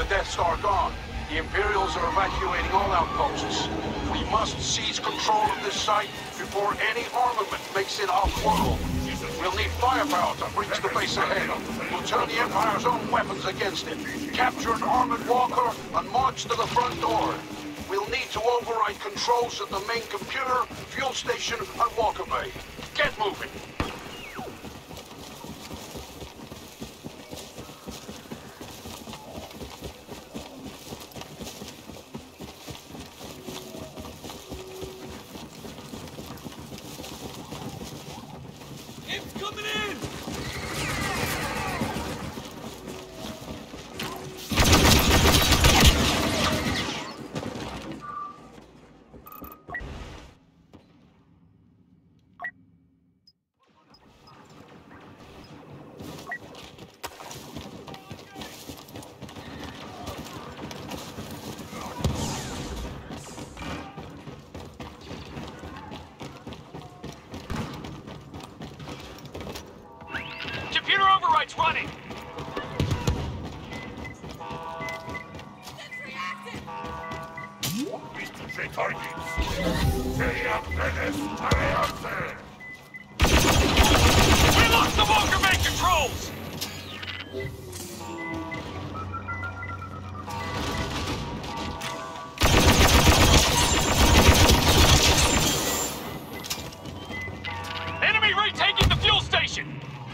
Death Star gone. The Imperials are evacuating all outposts. We must seize control of this site before any armament makes it off-world. We'll need firepower to breach the base ahead. We'll turn the Empire's own weapons against it. Capture an armored walker and march to the front door. We'll need to override controls at the main computer, fuel station, and walker bay. Get moving. Computer override's running! Sentry active! Wichtige targets! Areate! We lost the Walker Bay controls! Enemy retaking the fuel station!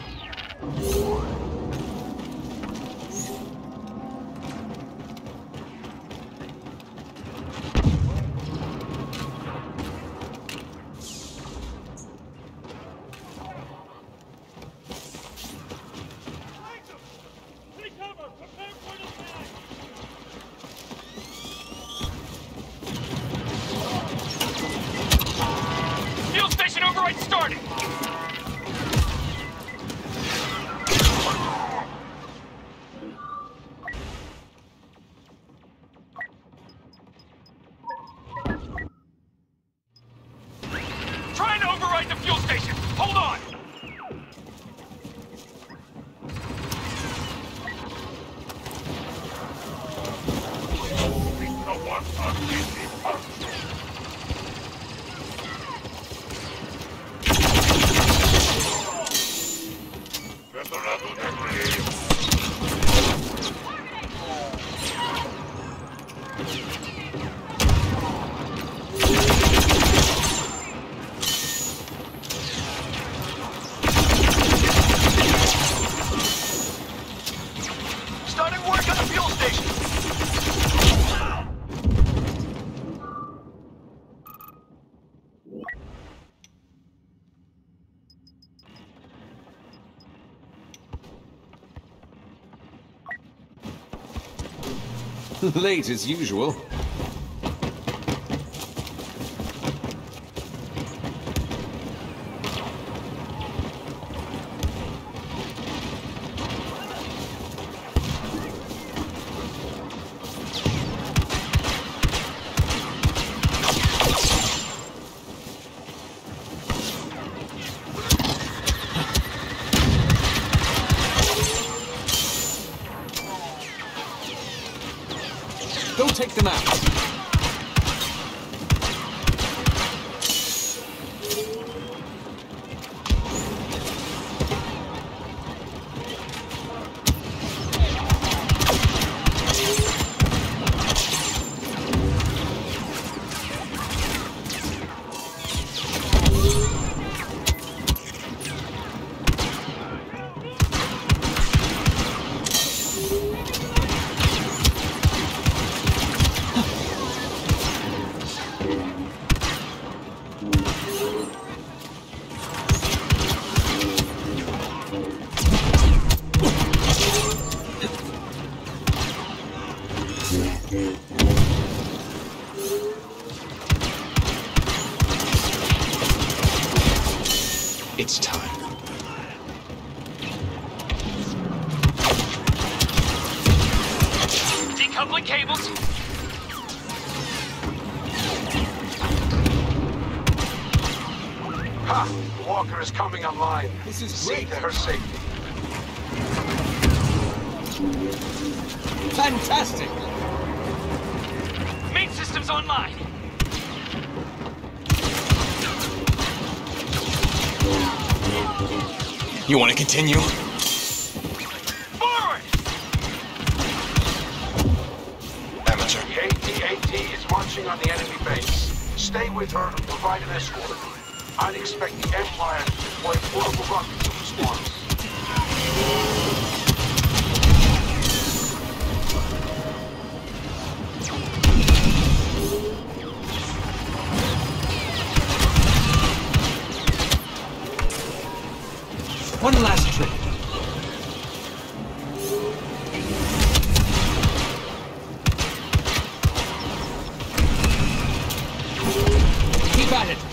Fuel station override starting! Trying to override the fuel station! Hold on! Starting work on the fuel station! Late as usual. Go take them out. It's time. Decoupling cables. Ha! Walker is coming online. This is See great. to her safety. Fantastic! Main system's online. You want to continue? Forward! Amateur. The AT-AT is marching on the enemy base. Stay with her and provide an escort. I'd expect the Empire to deploy portable rockets in response. One last trick. Keep at it.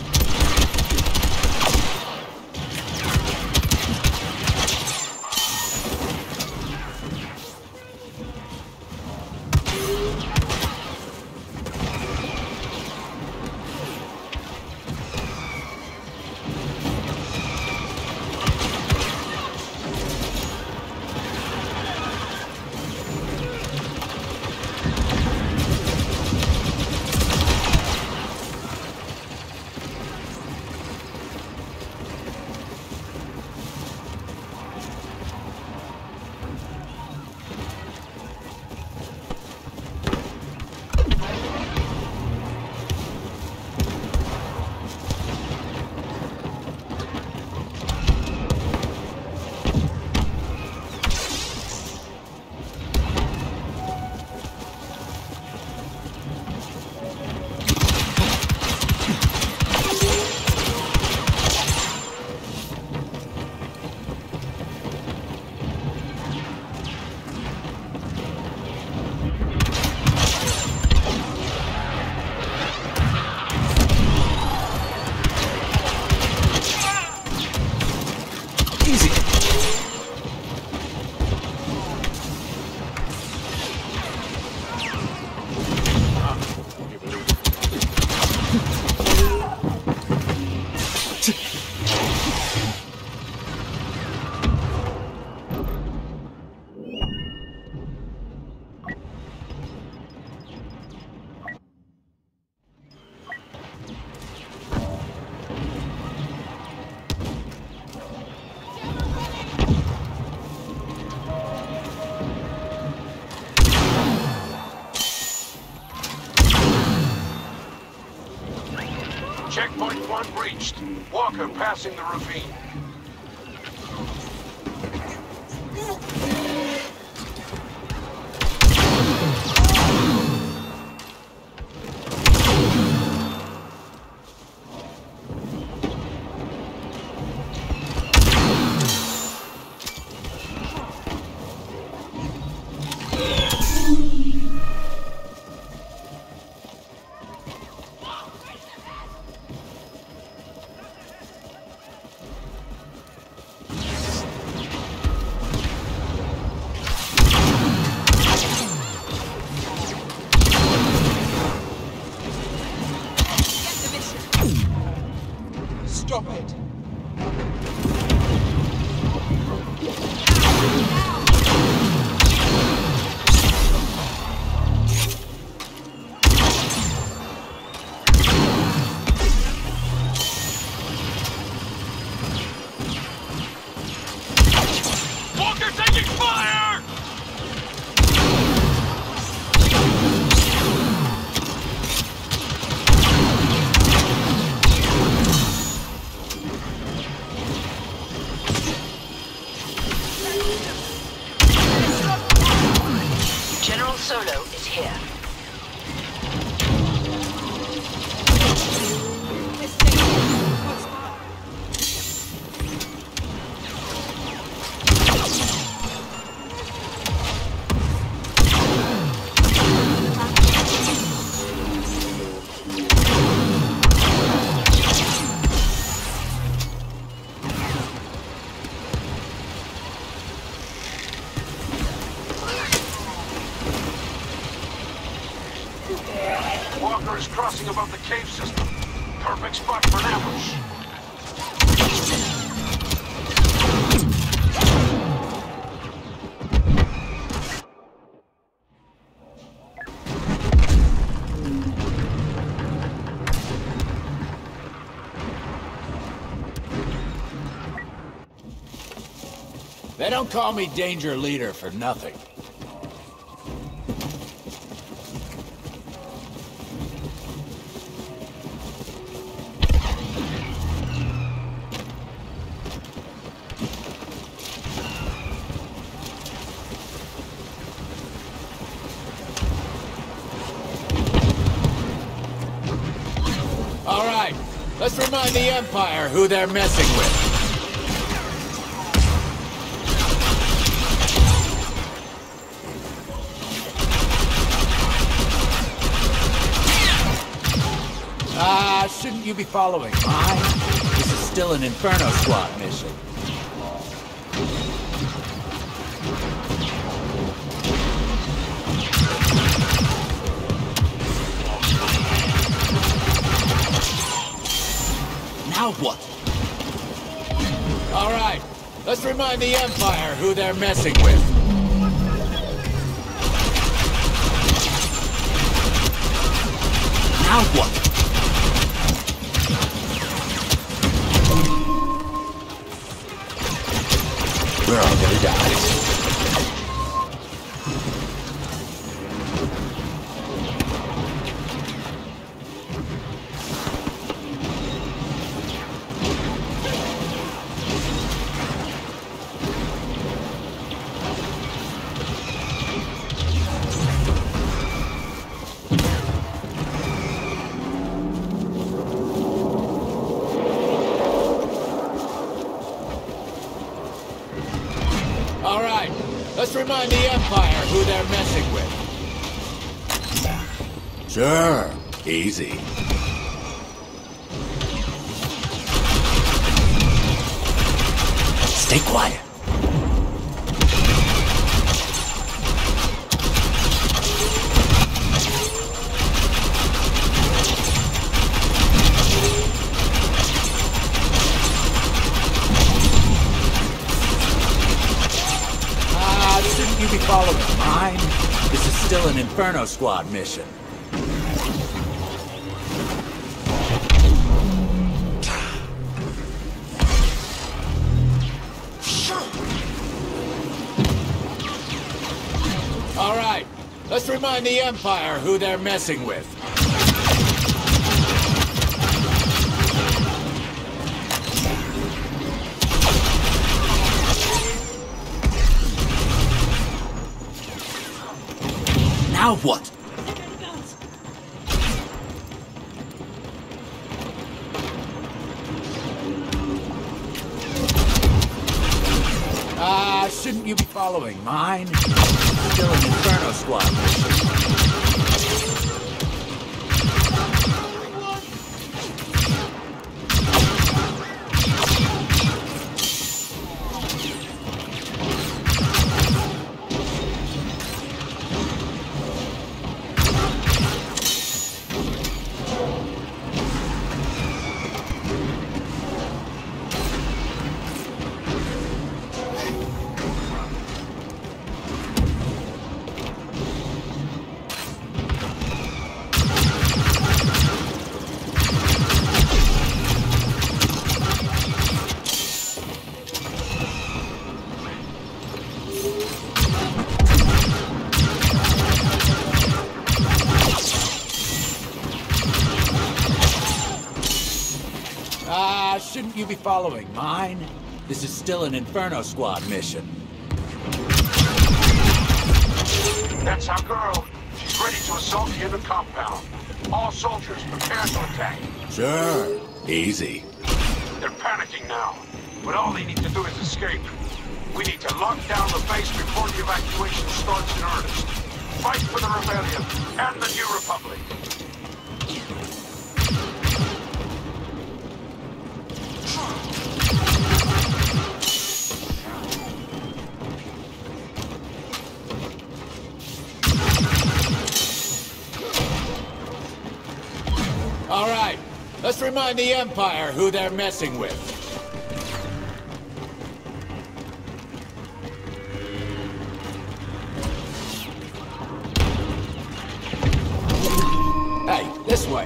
Checkpoint 1 breached. Walker passing the ravine. Stop it! Walker taking fire! General Solo is here. Walker is crossing above the cave system. Perfect spot for an ambush. They don't call me Danger Leader for nothing. All right, let's remind the Empire who they're messing with. Shouldn't you be following mine? This is still an Inferno Squad mission. Now what? All right, let's remind the Empire who they're messing with. Now what? We're all gonna die. Let's remind the Empire who they're messing with. Sure, easy. Stay quiet. Shouldn't you be following mine? This is still an Inferno Squad mission. All right, let's remind the Empire who they're messing with. Now what? Shouldn't you be following mine? Still an Inferno Squad mission. Shouldn't you be following mine? This is still an Inferno Squad mission. That's our girl. She's ready to assault the inner compound. All soldiers prepare to attack. Sure, easy. They're panicking now, but all they need to do is escape. We need to lock down the base before the evacuation starts in earnest. Fight for the Rebellion and the New Republic. All right, let's remind the Empire who they're messing with. Hey, this way.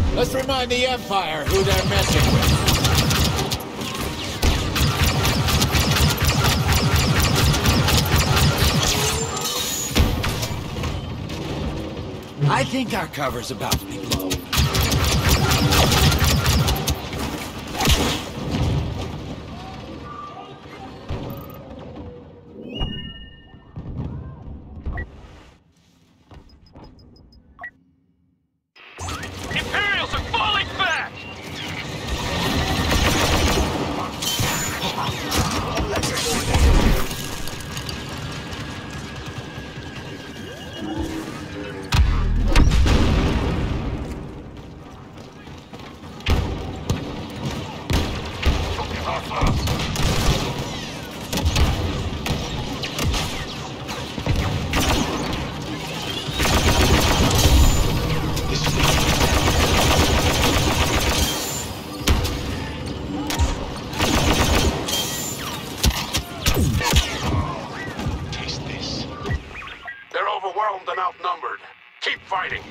Let's remind the Empire who they're messing with. I think our cover's about to be blown. Imperials are falling back! Taste this. They're overwhelmed and outnumbered. Keep fighting.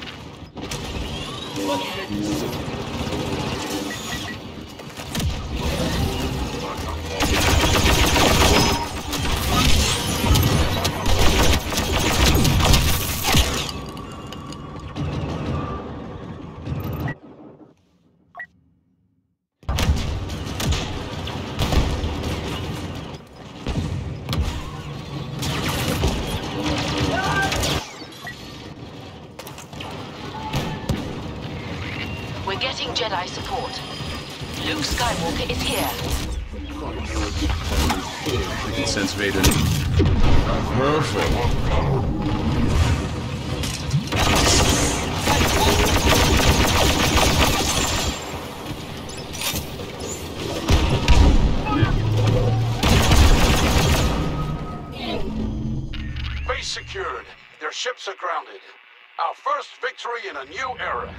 We're getting Jedi support. Luke Skywalker is here. I can sense Vader. Perfect. Base secured. Their ships are grounded. Our first victory in a new era.